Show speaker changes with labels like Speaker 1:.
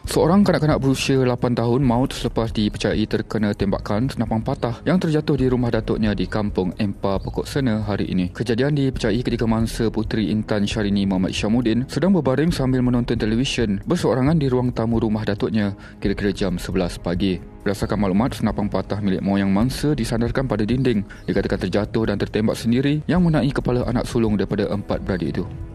Speaker 1: Seorang kanak-kanak berusia 8 tahun maut selepas dipercayai terkena tembakan senapang patah yang terjatuh di rumah datuknya di Kampung Empar, Pokok Sena hari ini. Kejadian dipercayai ketika mangsa Puteri Intan Syahrini Muhammad Syamuddin sedang berbaring sambil menonton televisyen berseorangan di ruang tamu rumah datuknya kira-kira jam 11 pagi. Berdasarkan maklumat, senapang patah milik moyang mangsa disandarkan pada dinding. Dikatakan terjatuh dan tertembak sendiri yang mengenai kepala anak sulung daripada 4 beradik itu.